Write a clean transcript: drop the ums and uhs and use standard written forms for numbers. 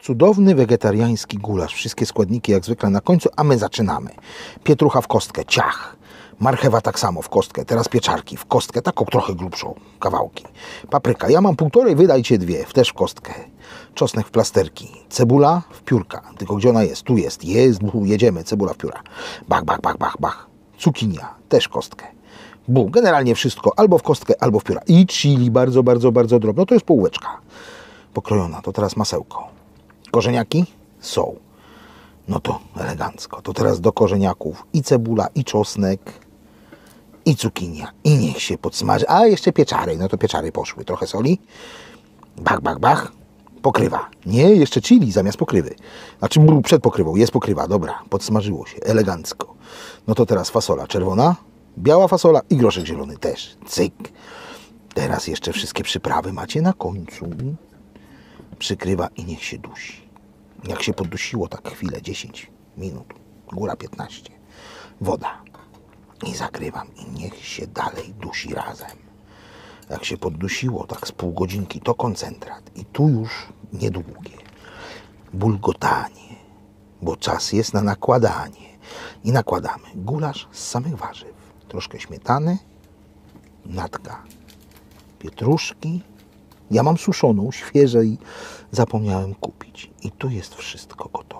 Cudowny wegetariański gulasz. Wszystkie składniki jak zwykle na końcu, a my zaczynamy. Pietrucha w kostkę, ciach. Marchewa tak samo w kostkę. Teraz pieczarki w kostkę, taką trochę grubszą, kawałki. Papryka, ja mam półtorej, wydajcie dwie, też w kostkę. Czosnek w plasterki. Cebula w piórka. Tylko gdzie ona jest? Tu jest. Jest, jedziemy. Cebula w pióra. Bach, bach, bach, bach, bach. Cukinia, też w kostkę. Generalnie wszystko albo w kostkę, albo w pióra. I chili bardzo, bardzo, bardzo drobno. To jest pół łyżka pokrojona. To teraz masełko. Korzeniaki są. No to elegancko. To teraz do korzeniaków i cebula, i czosnek, i cukinia. I niech się podsmaży. A jeszcze pieczary. No to pieczary poszły. Trochę soli. Bach, bach, bach. Pokrywa. Nie, jeszcze chili zamiast pokrywy. Znaczy przed pokrywą. Jest pokrywa. Dobra. Podsmażyło się. Elegancko. No to teraz fasola czerwona, biała fasola i groszek zielony też. Cyk. Teraz jeszcze wszystkie przyprawy macie na końcu. Przykrywa i niech się dusi. Jak się poddusiło, tak chwilę, 10 minut, góra 15. Woda. I zakrywam i niech się dalej dusi razem. Jak się poddusiło, tak z pół godzinki, to koncentrat. I tu już niedługie. Bulgotanie, bo czas jest na nakładanie. I nakładamy gulasz z samych warzyw. Troszkę śmietany, natka pietruszki. Ja mam suszoną, świeżej zapomniałem kupić. I tu jest wszystko gotowe.